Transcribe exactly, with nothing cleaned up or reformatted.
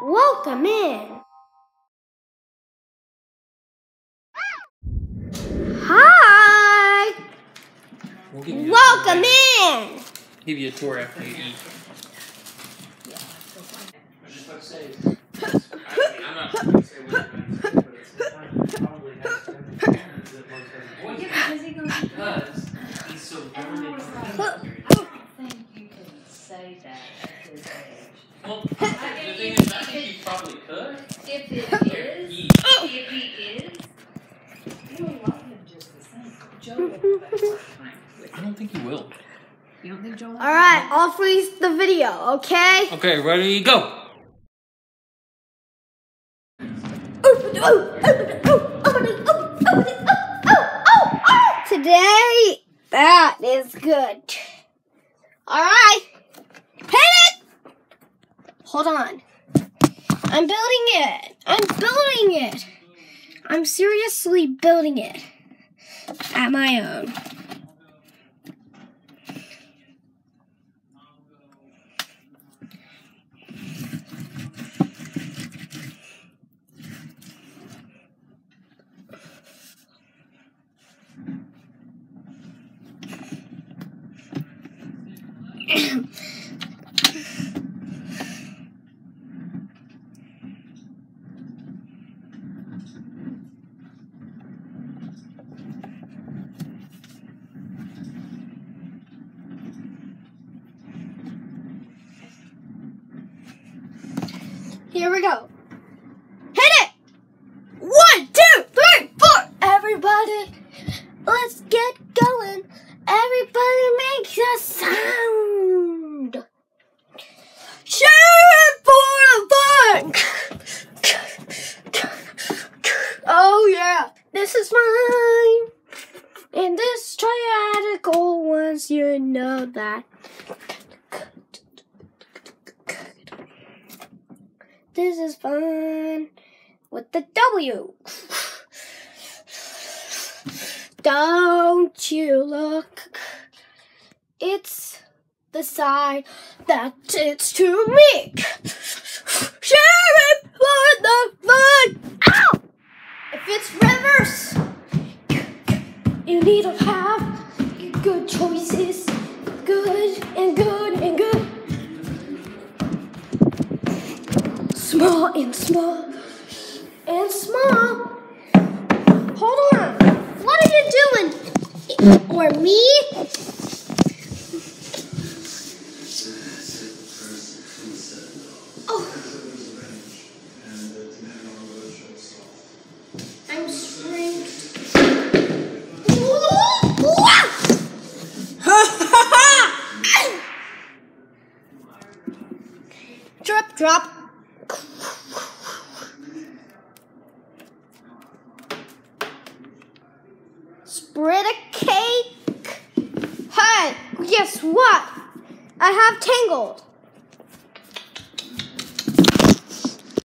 Welcome in. Hi. We'll give you Welcome in. Give you a tour after you eat. Yeah. I was just about to say, I, I'm not going to say what you're going to say, but at the same time, it probably has to have parents that most has voice Because he goes, because he's so and I young was and like, communicative. I don't think you can say that at his age. Well, the thing is, I think you probably could. If it is, He, if he is, you'll love him just the same. Joe will have a hard time with I don't think he will. You don't think Joe will? All right, I'll freeze the video, okay? Okay, ready, go. Today, that is good. All right, hit it. Hold on. I'm building it. I'm building it. I'm seriously building it at my own. Here we go. Hit it! One, two, three, four. Everybody, let's get going. Everybody make a sound. Shoot for the fun. Oh yeah, this is mine. And this triadical ones, you know that. This is fun with the W. Don't you look? It's the side that it's to me. Share it for the fun. Ow! If it's reverse, you need to have good choices. Good and good and good. Small and small and small. Hold on. What are you doing? Or me? Oh. I'm shrinked. Drop, drop. Spread a cake. Hey, guess what? I have Tangled.